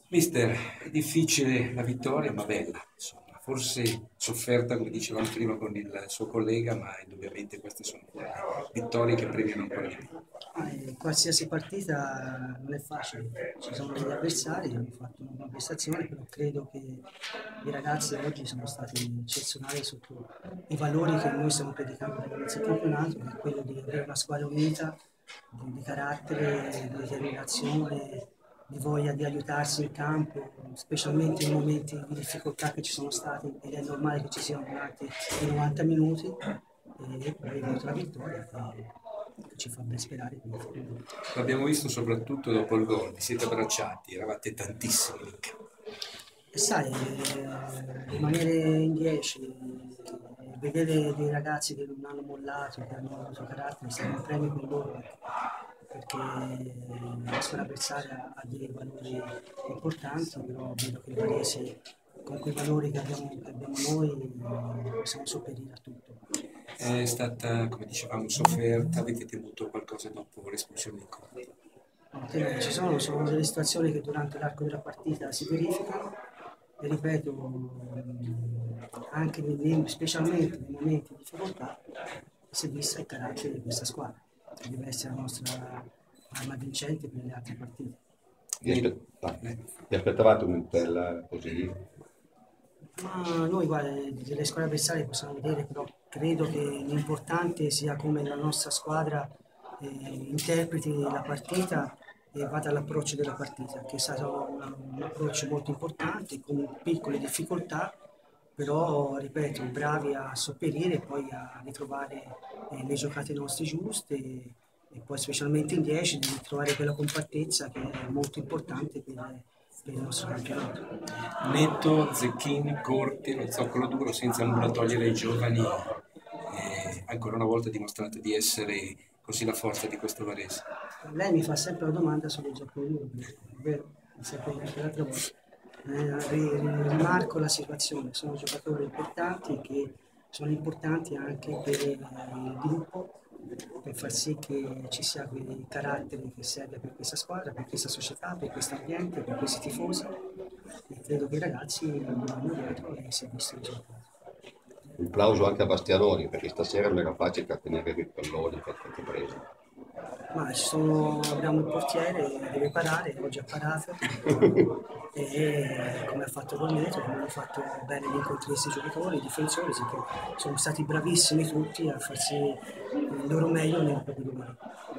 Mister, è difficile la vittoria, ma bella, insomma. Forse sofferta, come dicevamo prima con il suo collega, ma indubbiamente queste sono quelle vittorie che premiano ancora di più. Qualsiasi partita non è facile, ci sono degli avversari che hanno fatto una buona prestazione, però credo che i ragazzi oggi sono stati eccezionali sotto i valori che noi stiamo predicando dall'inizio del campionato, che è quello di avere una squadra unita, di carattere, di determinazione, di voglia di aiutarsi in campo, specialmente in momenti di difficoltà che ci sono stati, ed è normale che ci siano durante i 90 minuti, e poi è venuta la vittoria che ci fa ben sperare per il futuro. L'abbiamo visto soprattutto dopo il gol, vi siete abbracciati, eravate tantissimi in campo. E sai, rimanere in 10, vedere dei ragazzi che non hanno mollato, che hanno avuto carattere, è stato un premio per loro, perché la squadra avversaria ha dei valori importanti, però vedo che il Varese, con quei valori che abbiamo noi, siamo superiori a tutto. È stata, come dicevamo, sofferta, avete temuto qualcosa dopo l'espulsione di Conte. Sono delle situazioni che durante l'arco della partita si verificano e ripeto, anche specialmente nei momenti di difficoltà si è visto il carattere di questa squadra, che deve essere la nostra arma vincente per le altre partite. Vi aspettavate un'Intel così? Ma noi, guarda, delle squadre avversarie possiamo vedere, però credo che l'importante sia come la nostra squadra interpreti la partita e vada all'approccio della partita, che è stato un approccio molto importante, con piccole difficoltà, però, ripeto, bravi a sopperire e poi a ritrovare le giocate nostre giuste e poi specialmente in 10 di trovare quella compattezza che è molto importante per il nostro campionato. Netto, Zecchini, Corti, lo zoccolo duro, senza nulla togliere ai giovani, ancora una volta dimostrate di essere così la forza di questo Varese. Lei mi fa sempre la domanda sulle giocatori, è vero, mi sempre anche l'altra volta. Rimarco la situazione, sono giocatori importanti che sono importanti anche per il gruppo, per far sì che ci sia quel carattere che serve per questa squadra, per questa società, per questo ambiente, per questi tifosi. E credo che i ragazzi vanno dietro e si è visto il risultato. Un plauso anche a Bastianoni, perché stasera non era facile trattenere i palloni per queste prese. Ma abbiamo il portiere, deve parare, oggi ha parato e come ha fatto Corneto, come hanno fatto bene gli incontri questi giocatori, i difensori, sì, che sono stati bravissimi tutti a farsi il loro meglio nel proprio ruolo.